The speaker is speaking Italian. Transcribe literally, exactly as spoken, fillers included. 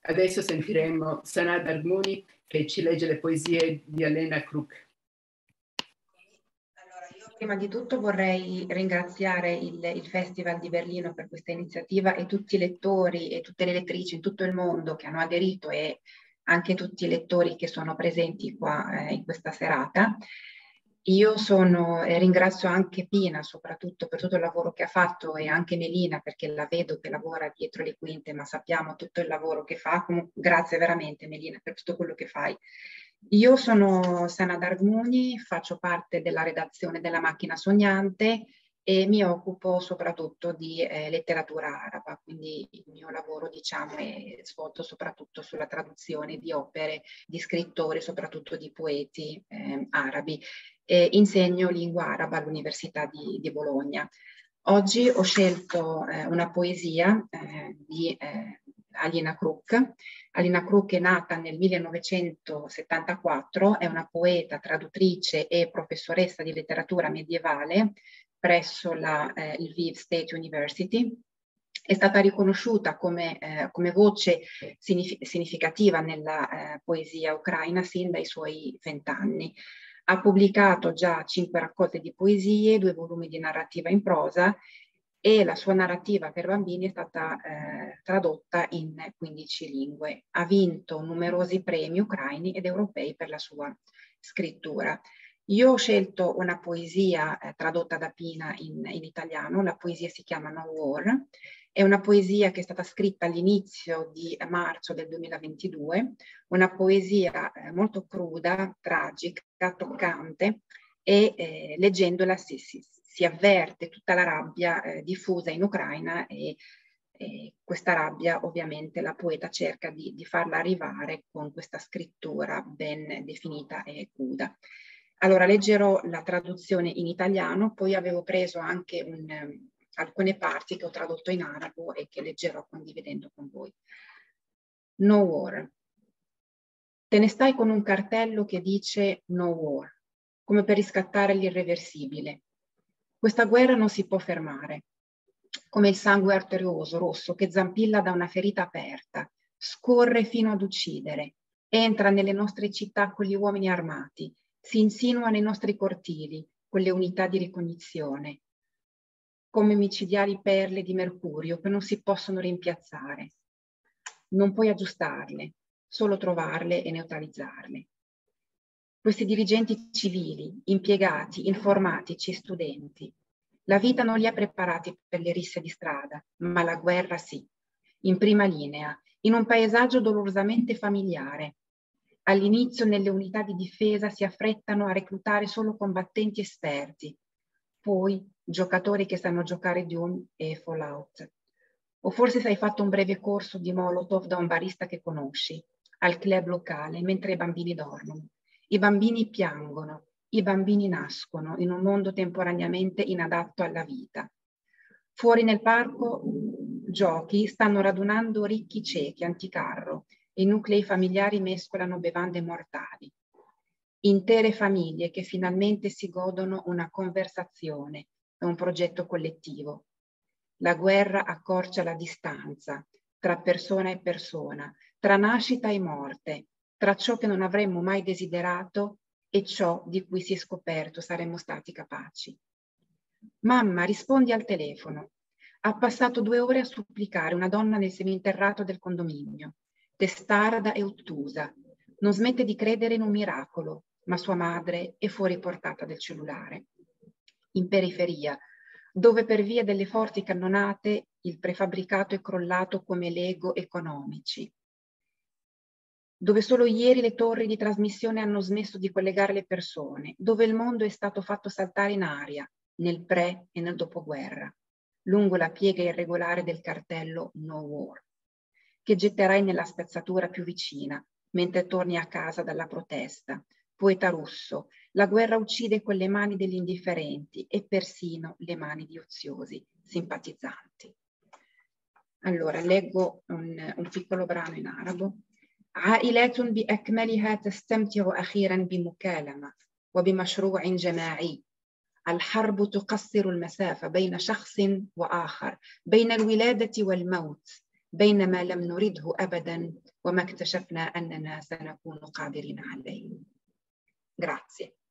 Adesso sentiremo Sanaa Dagmouni che ci legge le poesie di Alina Kruk. Prima di tutto vorrei ringraziare il, il Festival di Berlino per questa iniziativa e tutti i lettori e tutte le lettrici in tutto il mondo che hanno aderito e anche tutti i lettori che sono presenti qua eh, in questa serata. Io sono, eh, ringrazio anche Pina soprattutto per tutto il lavoro che ha fatto e anche Melina perché la vedo che lavora dietro le quinte, ma sappiamo tutto il lavoro che fa. Comunque, grazie veramente Melina per tutto quello che fai. Io sono Sanaa Dagmouni, faccio parte della redazione della Macchina Sognante e mi occupo soprattutto di eh, letteratura araba, quindi il mio lavoro diciamo è svolto soprattutto sulla traduzione di opere di scrittori, soprattutto di poeti eh, arabi. E insegno lingua araba all'Università di, di Bologna. Oggi ho scelto eh, una poesia eh, di eh, Alina Kruk. Alina Kruk è nata nel millenovecentosettantaquattro, è una poeta, traduttrice e professoressa di letteratura medievale presso la eh, Lviv State University. È stata riconosciuta come, eh, come voce signif- significativa nella eh, poesia ucraina sin dai suoi vent'anni. Ha pubblicato già cinque raccolte di poesie, due volumi di narrativa in prosa e la sua narrativa per bambini è stata eh, tradotta in quindici lingue. Ha vinto numerosi premi ucraini ed europei per la sua scrittura. Io ho scelto una poesia eh, tradotta da Pina in, in italiano, la poesia si chiama No War, è una poesia che è stata scritta all'inizio di marzo del duemilaventidue, una poesia eh, molto cruda, tragica, toccante e eh, leggendola si, si, si avverte tutta la rabbia eh, diffusa in Ucraina e, e questa rabbia ovviamente la poeta cerca di, di farla arrivare con questa scrittura ben definita e cruda. Allora leggerò la traduzione in italiano, poi avevo preso anche un, um, alcune parti che ho tradotto in arabo e che leggerò condividendo con voi. No war. Te ne stai con un cartello che dice no war, come per riscattare l'irreversibile. Questa guerra non si può fermare, come il sangue arterioso rosso che zampilla da una ferita aperta, scorre fino ad uccidere, entra nelle nostre città con gli uomini armati, si insinua nei nostri cortili, con le unità di ricognizione, come micidiali perle di mercurio che non si possono rimpiazzare. Non puoi aggiustarle, solo trovarle e neutralizzarle. Questi dirigenti civili, impiegati, informatici e studenti, la vita non li ha preparati per le risse di strada, ma la guerra sì, in prima linea, in un paesaggio dolorosamente familiare. All'inizio nelle unità di difesa si affrettano a reclutare solo combattenti esperti, poi giocatori che sanno giocare Dune e Fallout. O forse se hai fatto un breve corso di Molotov da un barista che conosci, al club locale, mentre i bambini dormono. I bambini piangono, i bambini nascono in un mondo temporaneamente inadatto alla vita. Fuori nel parco giochi stanno radunando ricchi ciechi anticarro e i nuclei familiari mescolano bevande mortali. Intere famiglie che finalmente si godono una conversazione e un progetto collettivo. La guerra accorcia la distanza tra persona e persona, tra nascita e morte, tra ciò che non avremmo mai desiderato e ciò di cui si è scoperto saremmo stati capaci. Mamma, rispondi al telefono. Ha passato due ore a supplicare una donna nel seminterrato del condominio, testarda e ottusa. Non smette di credere in un miracolo, ma sua madre è fuori portata del cellulare. In periferia, dove per via delle forti cannonate il prefabbricato è crollato come Lego economici, dove solo ieri le torri di trasmissione hanno smesso di collegare le persone, dove il mondo è stato fatto saltare in aria nel pre e nel dopoguerra, lungo la piega irregolare del cartello No War, che getterai nella spezzatura più vicina mentre torni a casa dalla protesta. Poeta russo, la guerra uccide con le mani degli indifferenti e persino le mani di oziosi simpatizzanti. Allora, leggo un, un piccolo brano in arabo. عائلات بأكملها تستمتع أخيرا بمكالمة وبمشروع جماعي. الحرب تقصر المسافة بين شخص وآخر، بين الولادة والموت، بينما لم نرده أبدا وما اكتشفنا أننا سنكون قادرين عليه. Grazie.